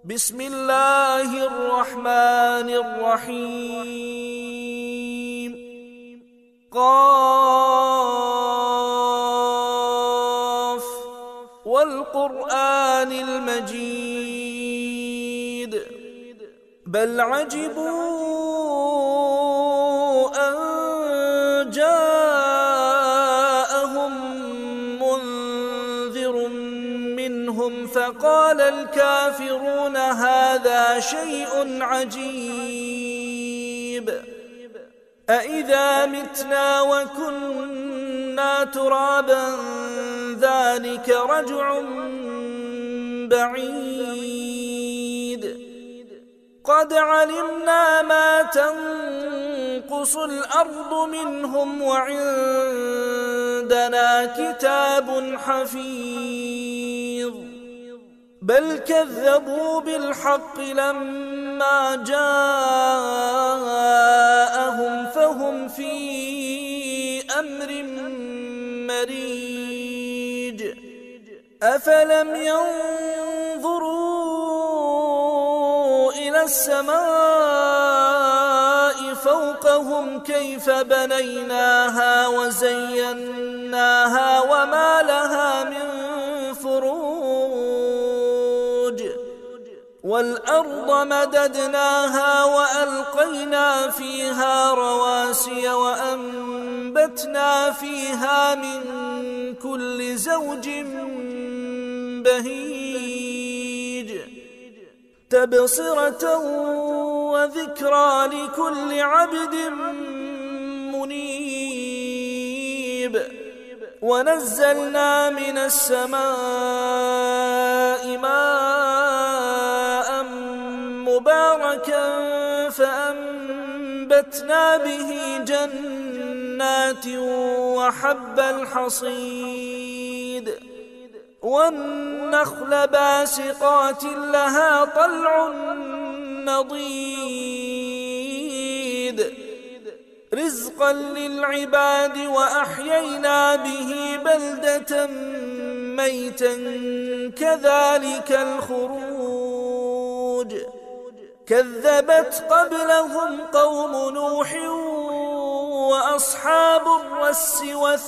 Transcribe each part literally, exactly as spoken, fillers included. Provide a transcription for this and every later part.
بسم الله الرحمن الرحيم. قاف والقرآن المجيد بل عجبوا أن جاءهم منذر منهم فقال الكافرون هذا شيء عجيب أإذا متنا وكنا ترابا ذلك رجع بعيد قد علمنا ما تنقص الأرض منهم وعندنا كتاب حفيظ بل كذبوا بالحق لما جاءهم فهم في أمر مريج أفلم ينظروا إلى السماء فوقهم كيف بنيناها وزيناها وما لها من فروج والأرض مددناها وألقينا فيها رواسي وأنبتنا فيها من كل زوج بهيج تبصرة وذكرى لكل عبد منيب ونزلنا من السماء ماء مباركا فأنبتنا به جنات وحب الحصيد والنخل باسقات لها طلع نضيد رزقا للعباد وأحيينا به بلدة ميتا كذلك الخروج كذبت قبلهم قوم نوح وأصحاب الرس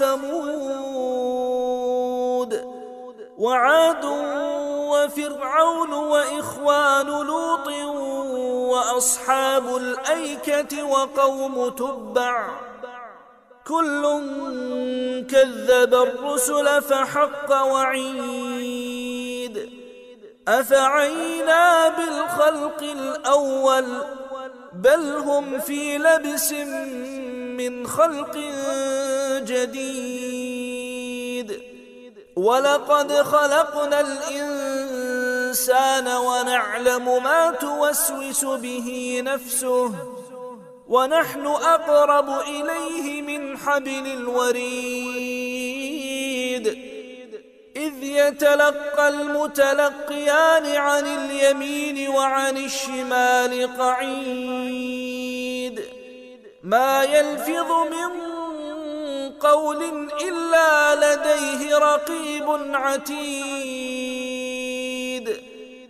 وثمود وعاد وفرعون وإخوان لوط وأصحاب الأيكة وقوم تبع كل كذب الرسل فحق وعيد أفعينا بالخلق الأول بل هم في لبس من خلق جديد ولقد خلقنا الإنسان ونعلم ما توسوس به نفسه ونحن أقرب إليه من حبل الوريد إذ يتلقى المتلقيان عن اليمين وعن الشمال قعيد ما يلفظ من قول إلا لديه رقيب عتيد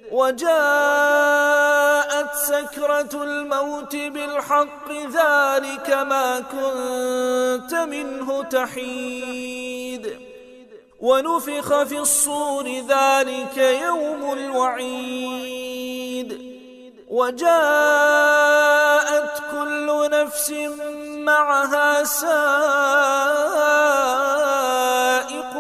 وجاءت سكرة الموت بالحق ذلك ما كنت منه تحيد ونفخ في الصور ذلك يوم الوعيد وجاءت كل نفس معها سائق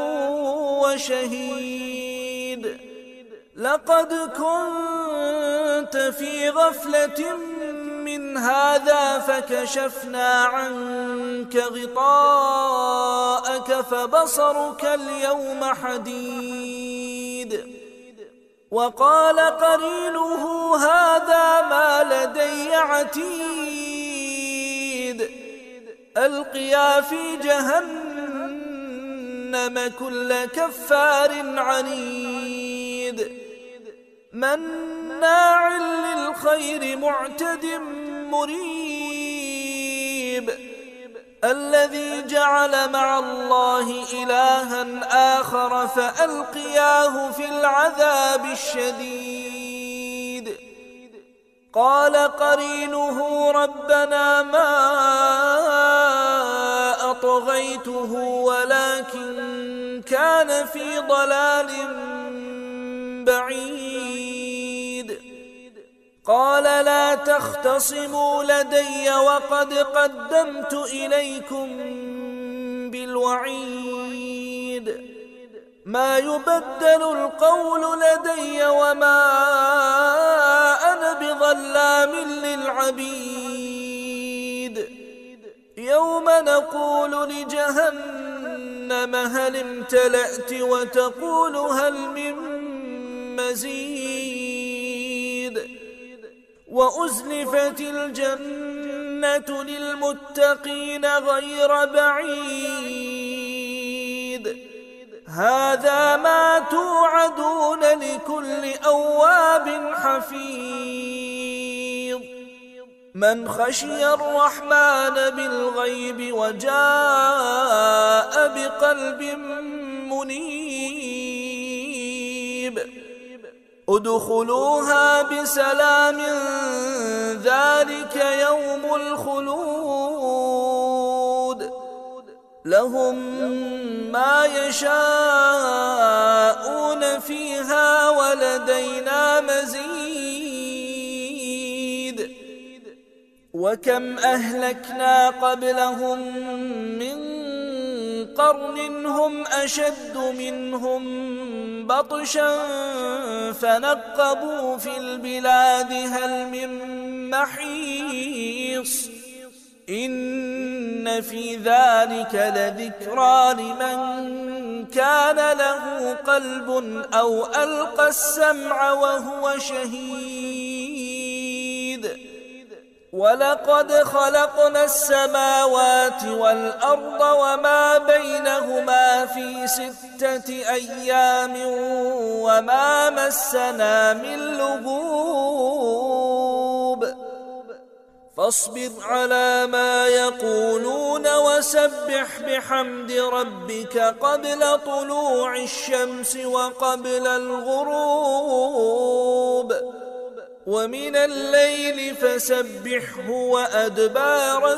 وشهيد لقد كنت في غفلة من هذا فكشفنا عنك غطاءك فبصرك اليوم حديد وقال قرينه هذا ما لدي عتيد ألقيا في جهنم كل كفار عنيد مناع للخير معتد مريب الذي جعل مع الله إلها آخر فألقياه في العذاب الشديد قال قرينه ربنا ما أطغيته ولكن كان في ضلال بعيد. قال لا تختصموا لدي وقد قدمت إليكم بالوعيد. ما يبدل القول لدي وما أنا بظلام للعبيد. يوم نقول لجهنم هل امتلأت وتقول هل من مزيد. وأزلفت الجنة للمتقين غير بعيد. هذا ما توعدون لكل أواب حفيظ. من خشي الرحمن بالغيب وجاء بقلب منيب. ادخلوها بسلام ذلك يوم الخلود. لهم ما يشاءون فيها ولدينا مزيد. وكم أهلكنا قبلهم من قرن هم أشد منهم بطشا فنقبوا في البلاد هل من محيص. إن في ذلك لذكرى لمن كان له قلب أو ألقى السمع وهو شهيد. ولقد خلقنا السماوات والأرض وما بينهما في ستة أيام وما مسنا من لغوب. فاصبر على ما يقولون وسبح بحمد ربك قبل طلوع الشمس وقبل الغروب ومن الليل فسبحه وأدبار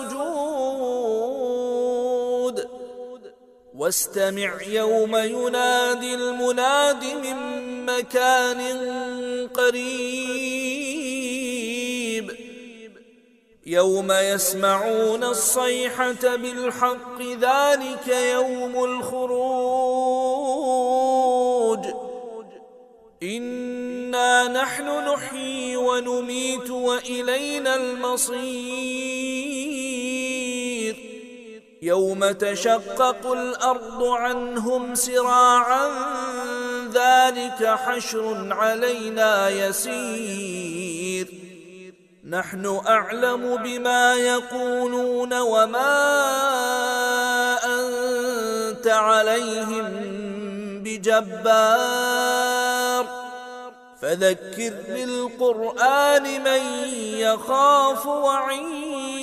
السجود. واستمع يوم ينادي المناد من مكان قريب. يوم يسمعون الصيحة بالحق ذلك يوم الخروج. إنا نحن نحيي ونميت وإلينا المصير. يوم تشقق الأرض عنهم سراعا ذلك حشر علينا يسير. نحن أعلم بما يقولون وما أنت عليهم بجبار. فذكر بالقرآن من يخاف وعيد.